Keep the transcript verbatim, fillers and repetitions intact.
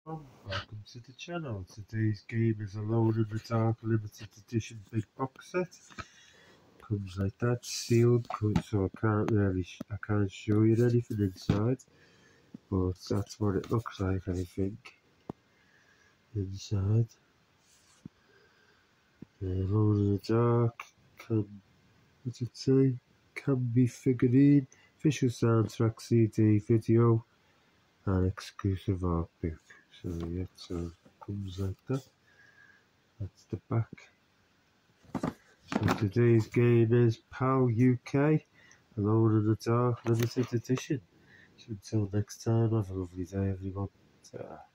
everyone, welcome to the channel. Today's game is Alone in the Dark limited edition big box set. Comes like that, sealed, so I can't really, I can't show you anything inside, but that's what it looks like, I think, inside. Yeah, Alone in the Dark, can, what's it say? Can be figurine, official soundtrack, C D, video, and exclusive art book. So yeah, so it comes like that. That's the back. So today's game is PAL U K, Alone in the Dark limited edition. So until next time, have a lovely day everyone. Ta-ra.